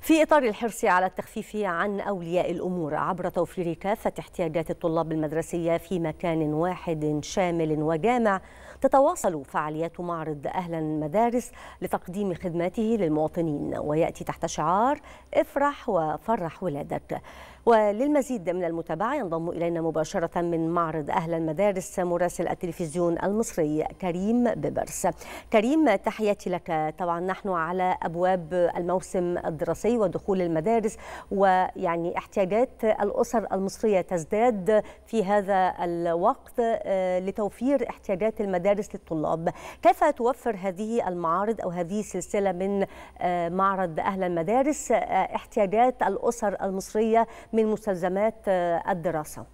في إطار الحرص على التخفيف عن أولياء الأمور عبر توفير كافة احتياجات الطلاب المدرسية في مكان واحد شامل وجامع، تتواصل فعاليات معرض أهل المدارس لتقديم خدماته للمواطنين، ويأتي تحت شعار افرح وفرح ولادك. وللمزيد من المتابعة ينضم إلينا مباشرة من معرض أهل المدارس مراسل التلفزيون المصري كريم ببرس. كريم، تحياتي لك. طبعا نحن على أبواب الموسم الدراسي ودخول المدارس، ويعني احتياجات الأسر المصرية تزداد في هذا الوقت لتوفير احتياجات المدارس للطلاب. كيف توفر هذه المعارض أو هذه السلسلة من معرض أهل المدارس احتياجات الأسر المصرية من مستلزمات الدراسة؟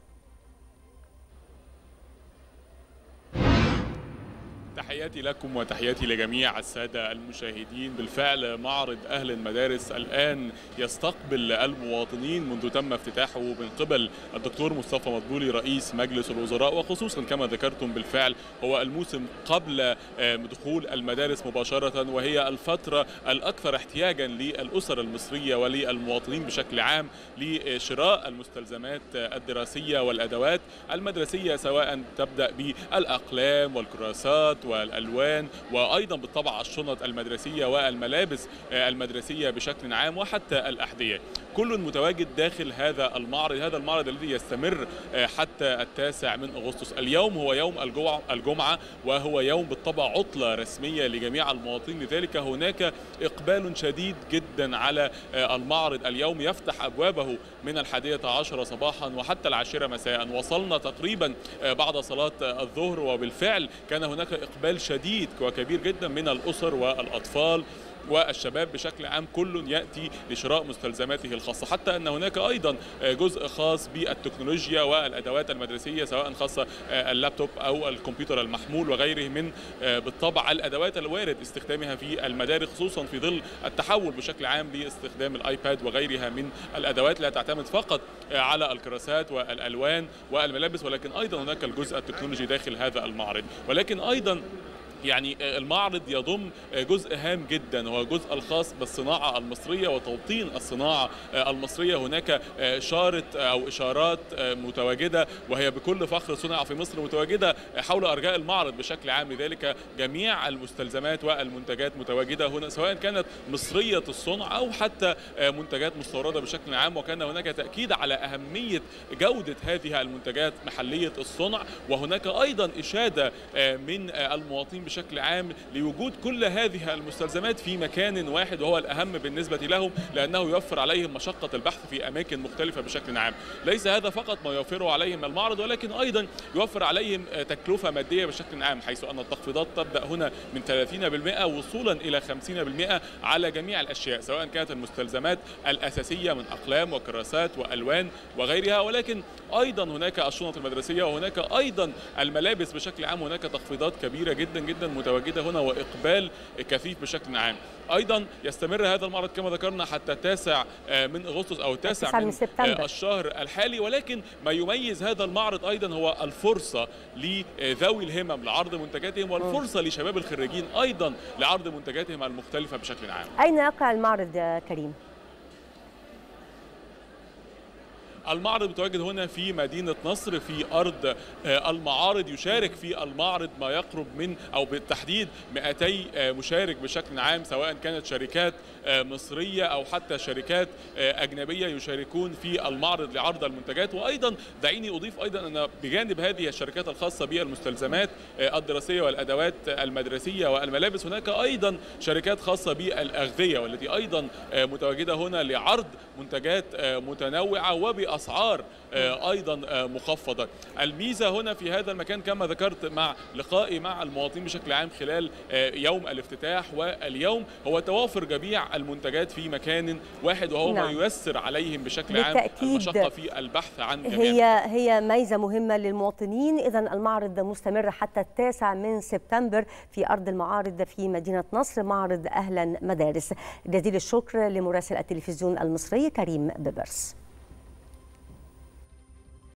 تحياتي لكم وتحياتي لجميع السادة المشاهدين. بالفعل معرض أهل المدارس الآن يستقبل المواطنين منذ تم افتتاحه من قبل الدكتور مصطفى مدبولي رئيس مجلس الوزراء، وخصوصا كما ذكرتم بالفعل هو الموسم قبل دخول المدارس مباشرة، وهي الفترة الأكثر احتياجا للأسر المصرية وللمواطنين بشكل عام لشراء المستلزمات الدراسية والأدوات المدرسية، سواء تبدأ بالأقلام والكراسات والألوان، وأيضا بالطبع الشنط المدرسية والملابس المدرسية بشكل عام، وحتى الأحذية. كل متواجد داخل هذا المعرض. هذا المعرض الذي يستمر حتى 9 من أغسطس. اليوم هو يوم الجمعة، وهو يوم بالطبع عطلة رسمية لجميع المواطنين، لذلك هناك إقبال شديد جدا على المعرض. اليوم يفتح أبوابه من 11 صباحا وحتى 10 مساء. وصلنا تقريبا بعد صلاة الظهر، وبالفعل كان هناك إقبال شديد وكبير جدا من الأسر والأطفال والشباب بشكل عام. كل يأتي لشراء مستلزماته الخاصة، حتى أن هناك أيضا جزء خاص بالتكنولوجيا والأدوات المدرسية، سواء خاصة اللابتوب أو الكمبيوتر المحمول وغيره من بالطبع الأدوات الوارد استخدامها في المدارس، خصوصا في ظل التحول بشكل عام لاستخدام الآيباد وغيرها من الأدوات، لا تعتمد فقط على الكراسات والألوان والملابس، ولكن أيضا هناك الجزء التكنولوجي داخل هذا المعرض. ولكن أيضا يعني المعرض يضم جزء هام جدا، هو الجزء الخاص بالصناعة المصرية وتوطين الصناعة المصرية. هناك إشارة أو إشارات متواجدة وهي بكل فخر صنع في مصر، متواجدة حول أرجاء المعرض بشكل عام. لذلك جميع المستلزمات والمنتجات متواجدة هنا، سواء كانت مصرية الصنع أو حتى منتجات مستوردة بشكل عام. وكان هناك تأكيد على أهمية جودة هذه المنتجات محلية الصنع، وهناك أيضا إشادة من المواطنين بشكل عام لوجود كل هذه المستلزمات في مكان واحد، وهو الأهم بالنسبة لهم، لأنه يوفر عليهم مشقة البحث في أماكن مختلفة بشكل عام. ليس هذا فقط ما يوفره عليهم المعرض، ولكن أيضا يوفر عليهم تكلفة مادية بشكل عام، حيث أن التخفيضات تبدأ هنا من 30% وصولا إلى 50% على جميع الأشياء، سواء كانت المستلزمات الأساسية من أقلام وكراسات وألوان وغيرها، ولكن أيضا هناك الشنط المدرسية، وهناك أيضا الملابس بشكل عام. هناك تخفيضات كبيرة جدا جدا متواجدة هنا وإقبال كثيف بشكل عام. أيضا يستمر هذا المعرض كما ذكرنا حتى 9 من أغسطس أو 9 من سبتمبر الشهر الحالي. ولكن ما يميز هذا المعرض أيضا هو الفرصة لذوي الهمم لعرض منتجاتهم، والفرصة لشباب الخريجين أيضا لعرض منتجاتهم المختلفة بشكل عام. أين يقع المعرض يا كريم؟ المعرض متواجد هنا في مدينة نصر في أرض المعارض. يشارك في المعرض ما يقرب من أو بالتحديد 200 مشارك بشكل عام، سواء كانت شركات مصرية أو حتى شركات أجنبية يشاركون في المعرض لعرض المنتجات. وأيضا دعيني أضيف أيضا أن بجانب هذه الشركات الخاصة بالمستلزمات الدراسية والأدوات المدرسية والملابس، هناك أيضا شركات خاصة بالأغذية، والتي أيضا متواجدة هنا لعرض منتجات متنوعة وبأسعار أيضا مخفضة. الميزة هنا في هذا المكان كما ذكرت مع لقائي مع المواطنين بشكل عام خلال يوم الافتتاح واليوم هو توافر جميع المنتجات في مكان واحد، وهو ما ييسر عليهم بشكل عام المشقة في البحث عن جميع. هي ميزة مهمة للمواطنين. إذن المعرض مستمر حتى 9 من سبتمبر في أرض المعارض في مدينة نصر، معرض أهل المدارس. جزيل الشكر لمراسل التلفزيون المصري كريم ببرس.